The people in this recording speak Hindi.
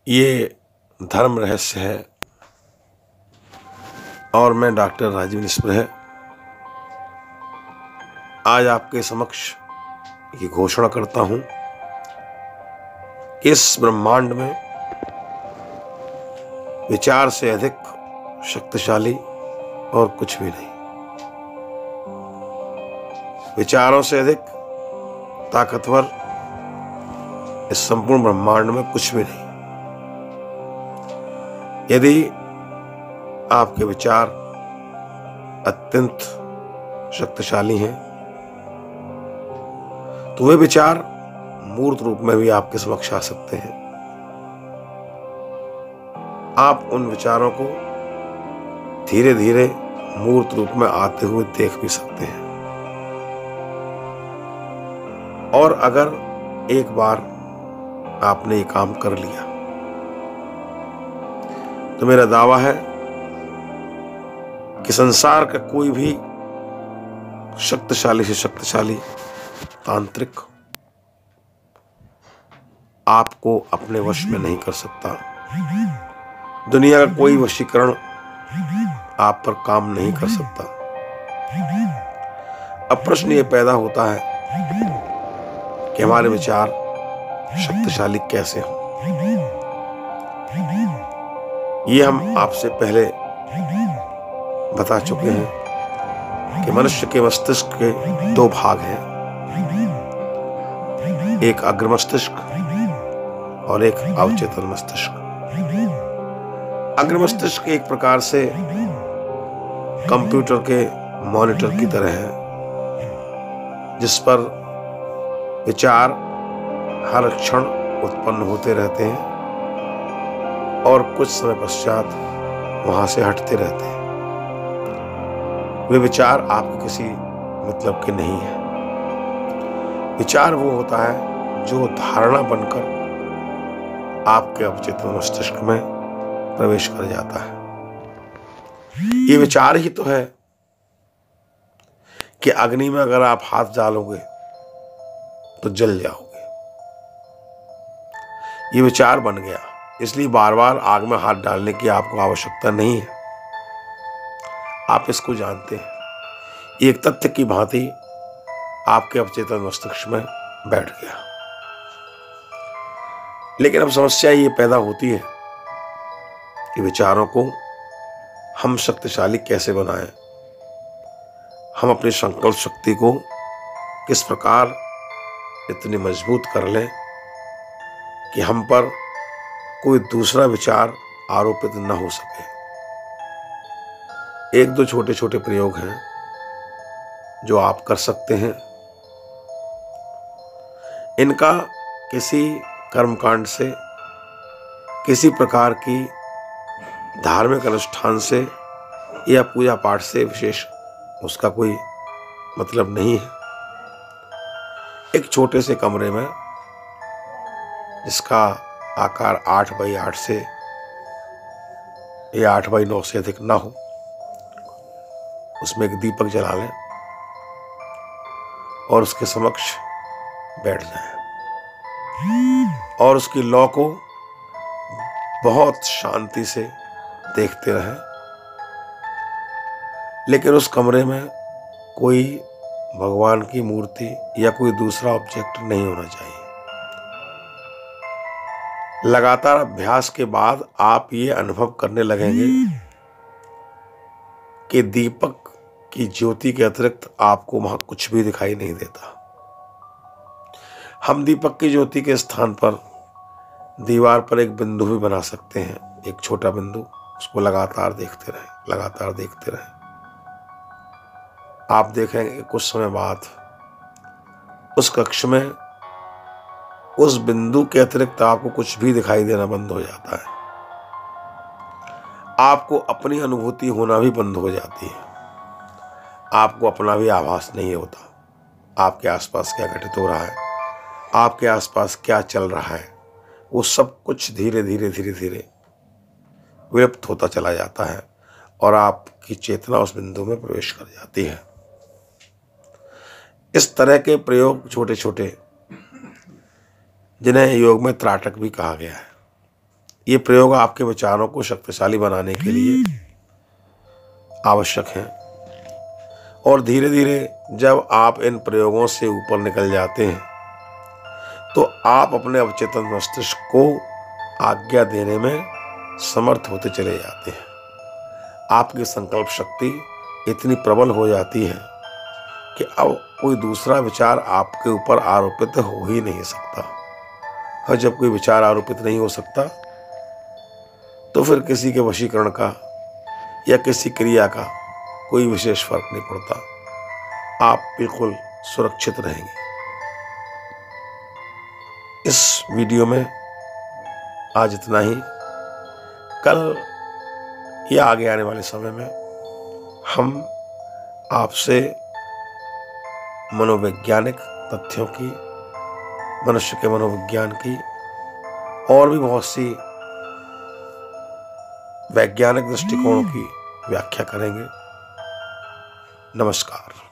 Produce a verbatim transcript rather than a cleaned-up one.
ये धर्म रहस्य है और मैं डॉक्टर राजीव निस्प्र है आज आपके समक्ष ये घोषणा करता हूं कि इस ब्रह्मांड में विचार से अधिक शक्तिशाली और कुछ भी नहीं, विचारों से अधिक ताकतवर इस संपूर्ण ब्रह्मांड में कुछ भी नहीं। यदि आपके विचार अत्यंत शक्तिशाली हैं तो वे विचार मूर्त रूप में भी आपके समक्ष आ सकते हैं। आप उन विचारों को धीरे धीरे मूर्त रूप में आते हुए देख भी सकते हैं। और अगर एक बार आपने ये काम कर लिया तो मेरा दावा है कि संसार का कोई भी शक्तिशाली से शक्तिशाली तांत्रिक आपको अपने वश में नहीं कर सकता। दुनिया का कोई वशीकरण आप पर काम नहीं कर सकता। अब प्रश्न ये पैदा होता है कि हमारे विचार शक्तिशाली कैसे हों। ये हम आपसे पहले बता चुके हैं कि मनुष्य के मस्तिष्क के दो भाग हैं, एक अग्र मस्तिष्क और एक अवचेतन मस्तिष्क। अग्र मस्तिष्क एक प्रकार से कंप्यूटर के मॉनिटर की तरह है, जिस पर विचार हर क्षण उत्पन्न होते रहते हैं और कुछ समय पश्चात वहां से हटते रहते हैं। वे विचार आपके किसी मतलब के नहीं है। विचार वो होता है जो धारणा बनकर आपके अवचेतन मस्तिष्क में प्रवेश कर जाता है। ये विचार ही तो है कि अग्नि में अगर आप हाथ डालोगे तो जल जाओगे। ये विचार बन गया, इसलिए बार बार आग में हाथ डालने की आपको आवश्यकता नहीं है। आप इसको जानते हैं। एक तथ्य की भांति आपके अवचेतन मस्तिष्क में बैठ गया। लेकिन अब समस्या ये पैदा होती है कि विचारों को हम शक्तिशाली कैसे बनाएं। हम अपनी संकल्प शक्ति को किस प्रकार इतनी मजबूत कर लें कि हम पर कोई दूसरा विचार आरोपित न हो सके। एक दो छोटे छोटे प्रयोग हैं जो आप कर सकते हैं। इनका किसी कर्मकांड से, किसी प्रकार की धार्मिक अनुष्ठान से या पूजा पाठ से विशेष उसका कोई मतलब नहीं है। एक छोटे से कमरे में, जिसका आकार आठ बाई आठ से या आठ बाई नौ से अधिक ना हो, उसमें एक दीपक जला लें और उसके समक्ष बैठ जाएं और उसकी लौ को बहुत शांति से देखते रहें। लेकिन उस कमरे में कोई भगवान की मूर्ति या कोई दूसरा ऑब्जेक्ट नहीं होना चाहिए। लगातार अभ्यास के बाद आप ये अनुभव करने लगेंगे कि दीपक की ज्योति के अतिरिक्त आपको वहां कुछ भी दिखाई नहीं देता। हम दीपक की ज्योति के स्थान पर दीवार पर एक बिंदु भी बना सकते हैं, एक छोटा बिंदु। उसको लगातार देखते रहें, लगातार देखते रहें। आप देखेंगे कुछ समय बाद उस कक्ष में उस बिंदु के अतिरिक्त आपको कुछ भी दिखाई देना बंद हो जाता है। आपको अपनी अनुभूति होना भी बंद हो जाती है। आपको अपना भी आभास नहीं होता। आपके आसपास क्या घटित हो रहा है, आपके आसपास क्या चल रहा है, वो सब कुछ धीरे धीरे धीरे धीरे विलुप्त होता चला जाता है और आपकी चेतना उस बिंदु में प्रवेश कर जाती है। इस तरह के प्रयोग छोटे छोटे, जिन्हें योग में त्राटक भी कहा गया है, ये प्रयोग आपके विचारों को शक्तिशाली बनाने के लिए आवश्यक हैं। और धीरे धीरे जब आप इन प्रयोगों से ऊपर निकल जाते हैं तो आप अपने अवचेतन मस्तिष्क को आज्ञा देने में समर्थ होते चले जाते हैं। आपकी संकल्प शक्ति इतनी प्रबल हो जाती है कि अब कोई दूसरा विचार आपके ऊपर आरोपित हो ही नहीं सकता। और जब कोई विचार आरोपित नहीं हो सकता तो फिर किसी के वशीकरण का या किसी क्रिया का कोई विशेष फर्क नहीं पड़ता। आप बिल्कुल सुरक्षित रहेंगे। इस वीडियो में आज इतना ही। कल या आगे आने वाले समय में हम आपसे मनोवैज्ञानिक तथ्यों की, मनुष्य के मनोविज्ञान की और भी बहुत सी वैज्ञानिक दृष्टिकोणों की व्याख्या करेंगे। नमस्कार।